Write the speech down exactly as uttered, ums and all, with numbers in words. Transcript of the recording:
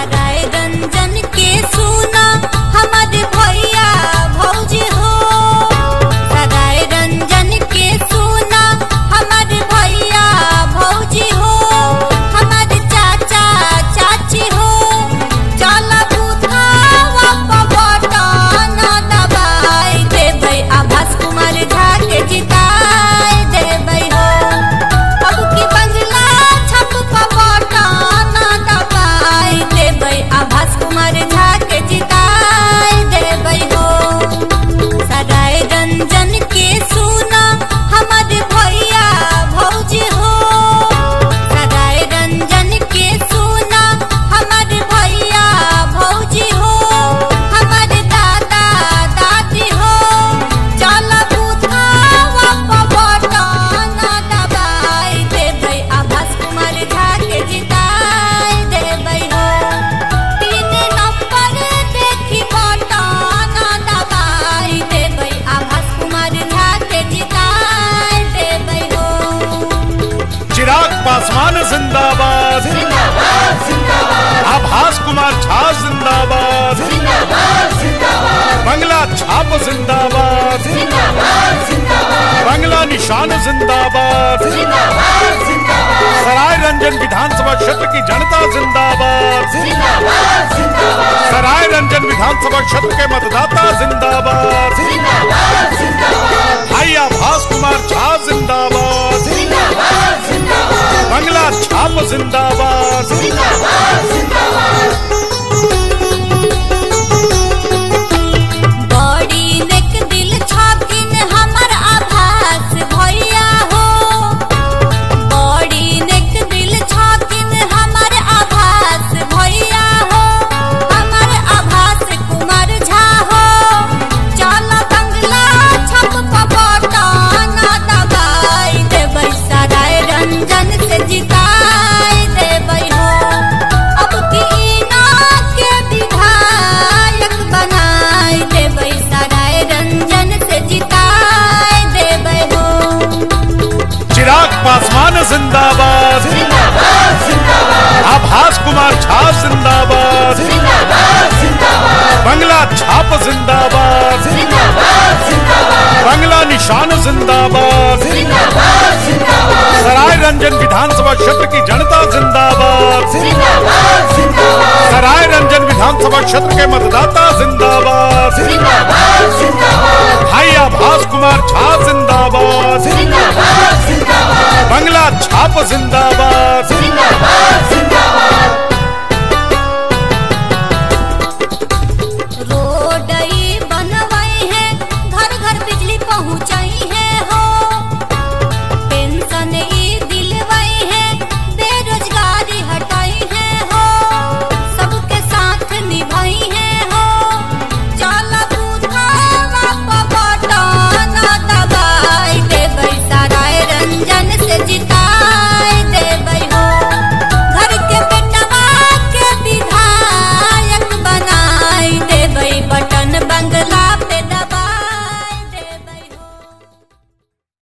सराय रंजन के सुना हमारे भैया भौजी हो। सराय रंजन के सुना हमारे भैया भौजी हो। हमारे चाचा चाची हो चला बुथावा बटन दबाई देबै आभास कुमार झा के जिताई देबै हो। अब की बंजला छप बटन दबाई देबै आभास कुमार झा के जिताई देबै हो। सराय रंजन के सुना हमारे भैया भौजी हो। सराय रंजन के सुना हमारे भैया भौजी हो। हमारे दादा दादी हो चला बुथावा बटन दबाई देबै आभास कुमार झा के जिताई देबै हो। तीन नंबर देखी बटन दबाई देबै आभास कुमार झा के जिताई देबै हो। चिराग पासवान जिंदाबाद, जिंदाबाद जिंदाबाद, आभास कुमार झा जिंदाबाद, जिंदाबाद जिंदाबाद, बंगला छाप जिंदाबाद, जिंदाबाद जिंदाबाद, बंगला निशान जिंदाबाद, जिंदाबाद जिंदाबाद, सराय रंजन विधानसभा क्षेत्र की जनता जिंदाबाद, जिंदाबाद जिंदाबाद, सराय रंजन विधानसभा क्षेत्र के मतदाता जिंदाबाद, जिंदाबाद जिंदाबाद, भाई आभास कुमार झा जिंदाबाद, जिंदाबाद जिंदाबाद, बंगला छाप जिंदाबाद, जिंदाबाद जिंदाबाद। बड़ी नेक दिल छाकिन हमर आभास भैया हो। बड़ी नेक दिल छाकिन हमर आभास भैया हो। हमर आभास कुमार झा हो चला बंगला छप बटन दबाई देबै सराय रंजन से जिताई देबै हो। अब की ना के विधायक बनाई देबै सराय रंजन से जिताई देबै हो। चिराग पासवान जिंदाबाद, जिंदाबाद जिंदाबाद, आभास कुमार झा जिंदाबाद, जिंदाबाद जिंदाबाद, बंगला छाप जिंदाबाद, जिंदाबाद जिंदाबाद, बंगला निशान जिंदाबाद, जिंदाबाद जिंदाबाद, सराय रंजन विधानसभा क्षेत्र की जनता जिंदाबाद, जिंदाबाद जिंदाबाद, सराय रंजन विधानसभा क्षेत्र के मतदाता जिंदाबाद, जिंदाबाद जिंदाबाद, भाई आभास कुमार झा जिंदाबाद, जिंदाबाद जिंदाबाद, बंगला छाप जिंदाबाद, जिंदाबाद जिंदाबाद।